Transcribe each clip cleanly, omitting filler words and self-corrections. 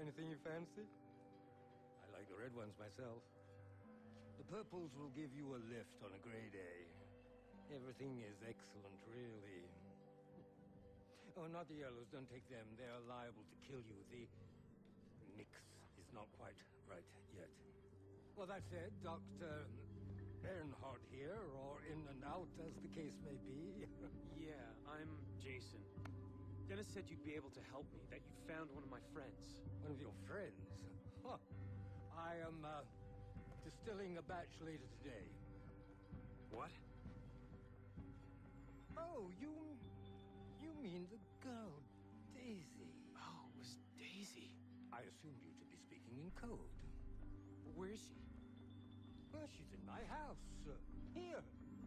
Anything you fancy? I like the red ones myself. The purples will give you a lift on a grey day. Everything is excellent, really. Oh, not the yellows. Don't take them. They are liable to kill you. The mix is not quite right yet. Well, that said, Dr. Bernhardt here, or in and out, as the case may be. Yeah, I'm Jason. Dennis said you'd be able to help me, that you found one of my friends. One of your friends? Huh. I am, distilling a batch later today. What? Oh, you mean the girl, Daisy. Oh, it was Daisy. I assumed you to be speaking in code. Where is she? Well, she's in my house. Here.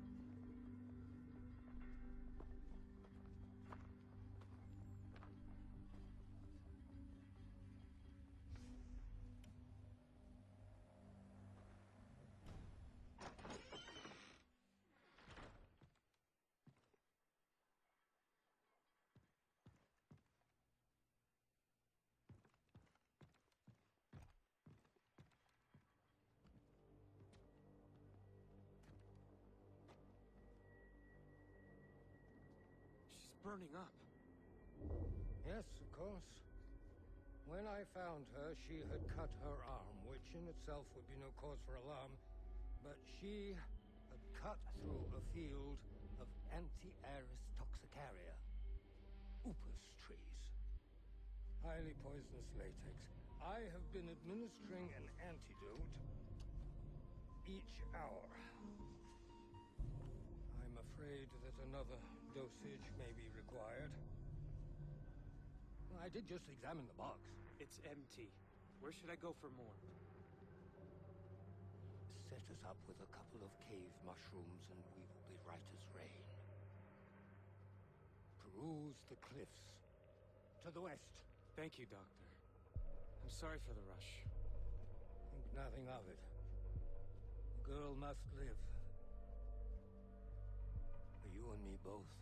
Burning up. Yes, of course. When I found her, she had cut her arm, which in itself would be no cause for alarm, but she had cut through a field of Anti-Aris toxicaria, upas trees. Highly poisonous latex. I have been administering an antidote each hour. I'm afraid that another dosage may be required. Well, I did just examine the box. It's empty. Where should I go for more? Set us up with a couple of cave mushrooms and we will be right as rain. Peruse the cliffs. To the west. Thank you, Doctor. I'm sorry for the rush. Think nothing of it. The girl must live. For you and me both.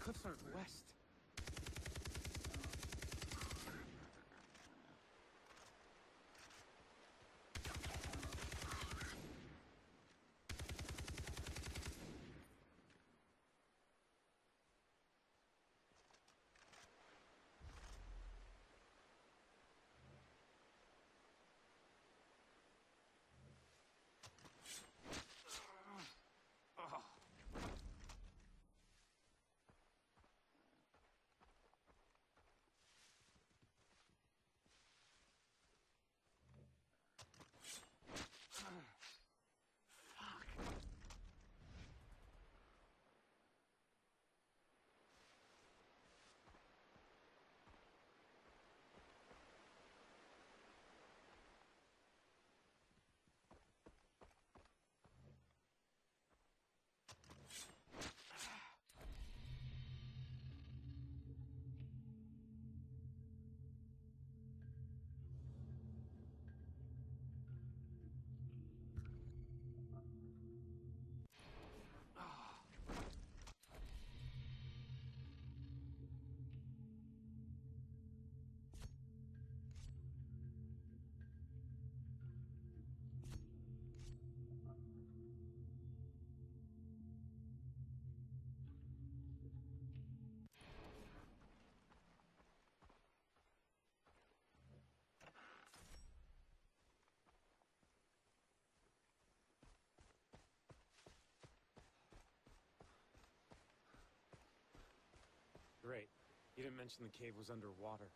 cliffs aren't west. Great. You didn't mention the cave was underwater.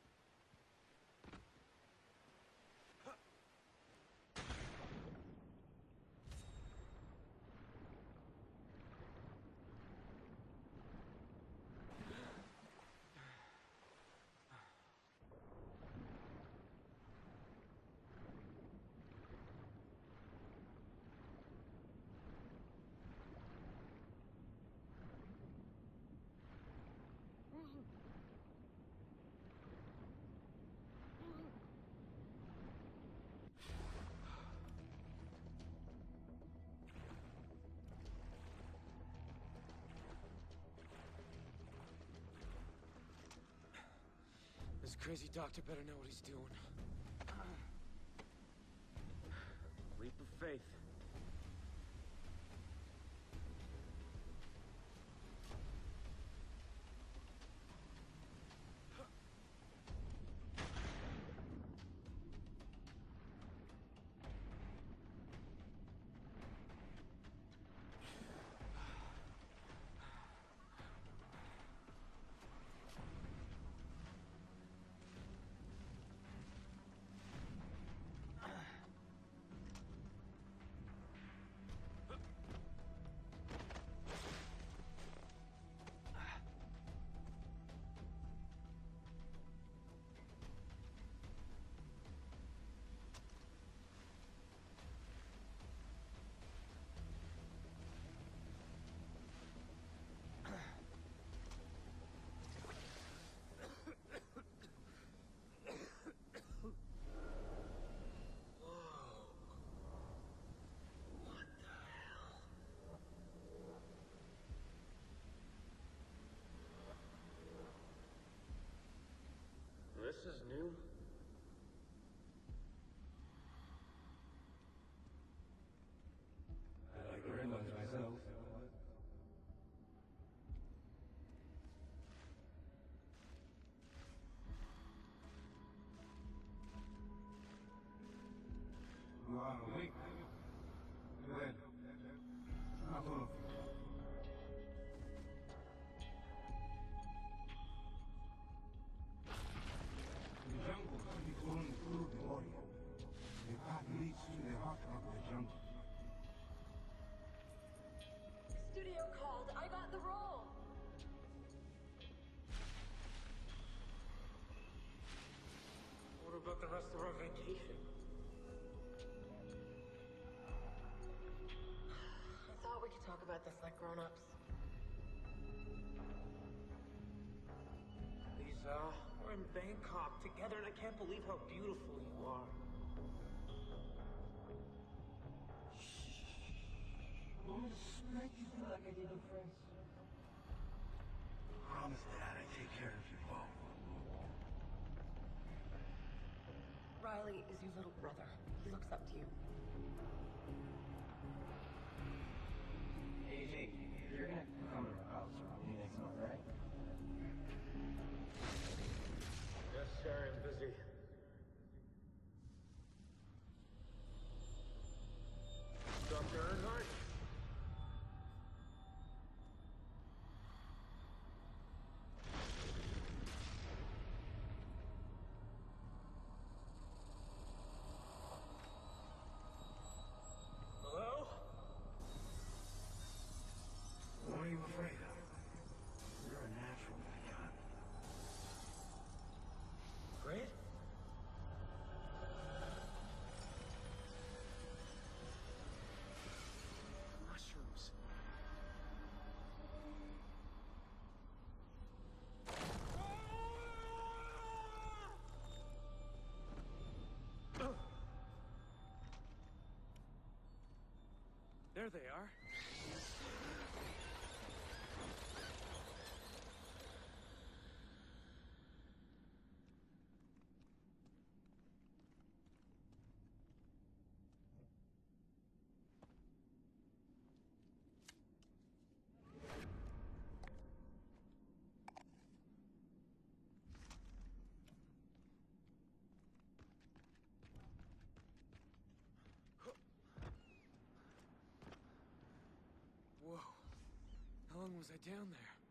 This crazy doctor better know what he's doing. Leap of faith. This is new. I like red ones myself. You are awake. Well, not all of you. The jungle speaks only through the warrior. The path leads to the heart of the jungle. Studio called. I got the role. What about the rest of our vacation? I thought we could talk about this like grown-ups. Lisa, we're in Bangkok together and I can't believe how beautiful you are. Don't smack you like I did in France. Promise, Dad, I take care of you both. Riley is your little brother. He looks up to you. Hey, Jake, if you're gonna come to our house, you next month, right? Yes, sir, I'm busy. Dr. Earnhardt? Hello? What are you afraid of? You're a natural, my God. Great? Mushrooms. There they are. Whoa. How long was I down there?